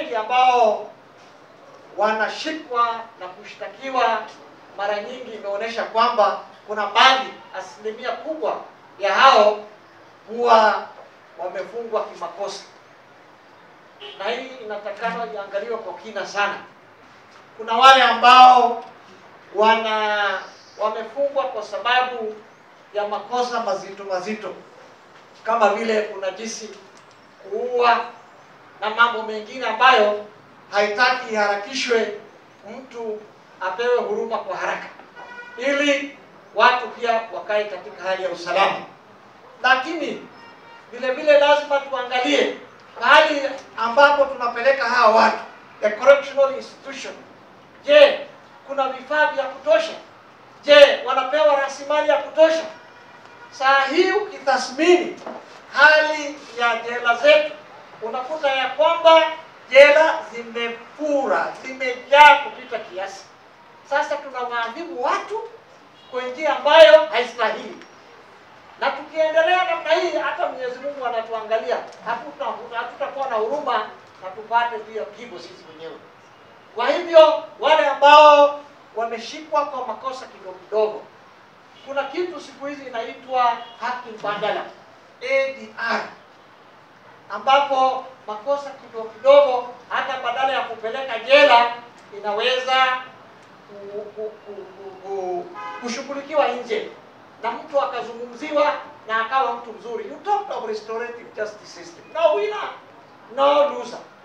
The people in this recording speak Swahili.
wengi ambao wanashikwa na kushtakiwa, mara nyingi imeonyesha kwamba kuna baadhi, asilimia kubwa ya hao huwa wamefungwa kimakosa, na hii inatakana iangaliwe kwa kina sana. Kuna wale ambao wamefungwa kwa sababu ya makosa mazito kama vile kunajisi, kuua na mambo mengine ambayo haitaki iharakishwe, mtu apewe huruma kwa haraka ili watu pia wakae katika hali ya usalama. Lakini vile vile lazima tuangalie mahali ambapo tunapeleka hawa watu, the correctional institution. Je, kuna vifaa vya kutosha? Je, wanapewa rasilimali ya kutosha? Saa hii ukitathmini hali ya jela zetu, unakuta ya kwamba jela zimefura, zimejaa kupita kiasi. Sasa tunawaadhibu watu kwa njia ambayo haistahili. Na tukiendelea namna hii, hata Mwenyezi Mungu anatuangalia, hatutakuwa na huruma na tupate pia pigo sisi wenyewe. Kwa hivyo wale ambao wameshikwa kwa makosa kidogo, kuna kitu siku hizi inaitwa haki mbadala, ADR, ambapo makosa kidogo hata badala ya kupeleka jela inaweza kushughulikiwa nje na mtu akazungumziwa na akawa mtu mzuri. You talk of restorative justice system. No winner, no loser.